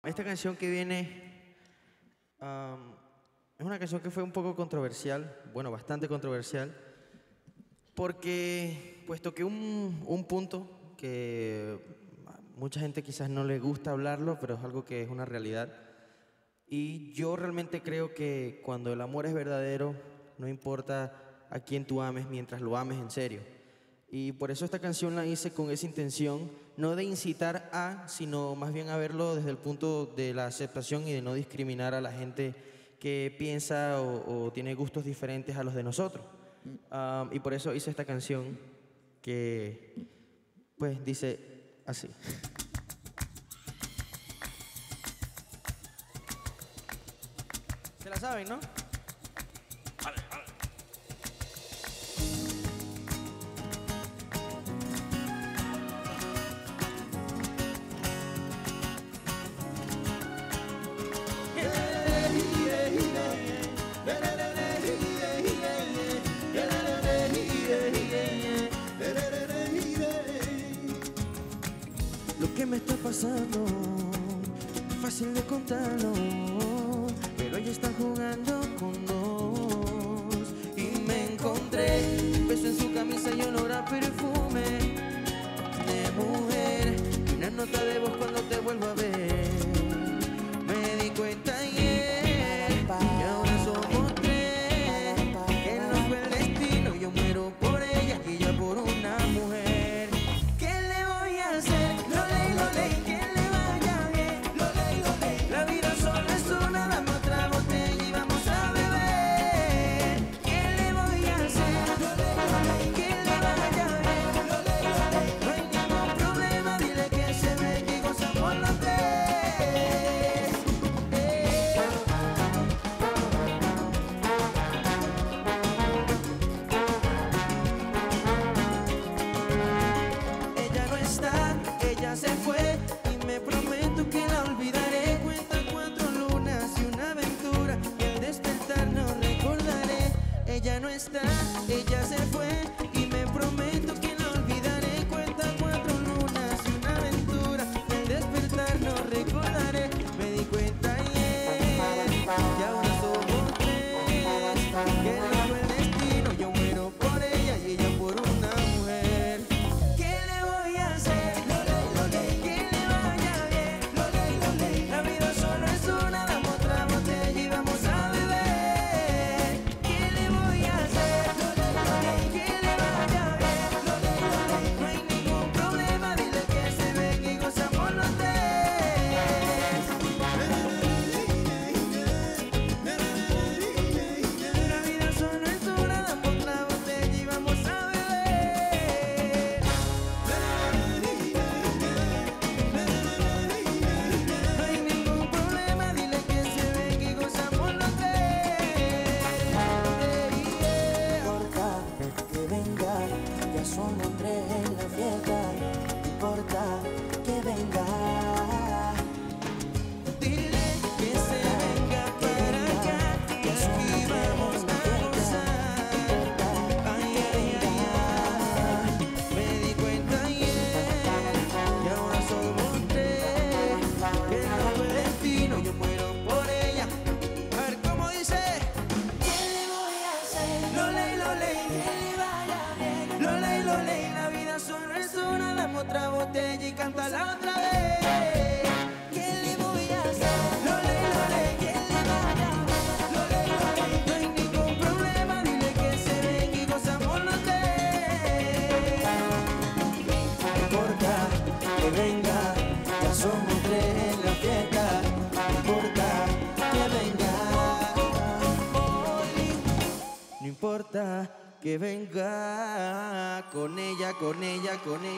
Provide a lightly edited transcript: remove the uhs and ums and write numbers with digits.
Esta canción que viene es una canción que fue un poco controversial, bueno, bastante controversial, porque pues toqué un punto que a mucha gente quizás no le gusta hablarlo, pero es algo que es una realidad. Y yo realmente creo que cuando el amor es verdadero, no importa a quién tú ames mientras lo ames en serio. Y por eso esta canción la hice con esa intención, no de incitar a, sino más bien a verlo desde el punto de la aceptación y de no discriminar a la gente que piensa o tiene gustos diferentes a los de nosotros. Y por eso hice esta canción que pues dice así. ¿Se la saben, no? Vale, vale. Lo que me está pasando es fácil de contarlo, pero ella está jugando con dos. Y me encontré un beso en su camisa y olor a perfume de mujer, y una nota de voz cuando te vuelvo a ver. Me di cuenta ayer y ahora somos tres, que no fue el destino, yo muero por ella y ella por una mujer. ¿Qué le voy a hacer? Que le vaya bien, la vida solo es una, dame otra botella y vamos a beber. ¿Qué le voy a hacer? Que le vaya bien, no hay ningún problema, dile que se venga y gozamos los tres. Ella no está, ella se fue y me prometo que la olvidaré. Cuenta 4 lunas y una aventura, y al despertar no recordaré. Ella no está, ella se fue y me prometo que la olvidaré. Cuenta 4 lunas y una aventura, y al despertar no recordaré. Me di cuenta ayer y ahora somos tres, que no fue el destino, yo muero por ella y ella por una mujer. ¿Qué le voy a hacer? Que le vaya bien, la vida solo es una, dame otra botella y vamos a beber. ¿Qué le voy a hacer? Que le vaya bien, no hay ningún problema, dile que se venga y gozamos los tres. La vida solo es una, dame otra botella y vamos a beber. No hay ningún problema, dile que se venga y gozamos los tres. Importa que venga, ya somos tres en la fiesta. Importa que venga. Dile que se venga para acá, que aquí vamos a gozar. Ay, ay, ay, ay. Me di cuenta ayer y ahora somos tres, que no fue destino, yo muero por ella. A ver, ¿cómo dice? ¿Qué le voy a hacer? Que le vaya bien. Lo ley, la vida solo es una, dame otra botella y cántala otra vez. ¿Qué le voy a hacer? Que le vaya bien. No hay ningún problema, dile que se venga y gozamos los tres. No importa que venga, ya somos tres en la fiesta. No importa que venga. No importa que venga con ella, con ella, con ella.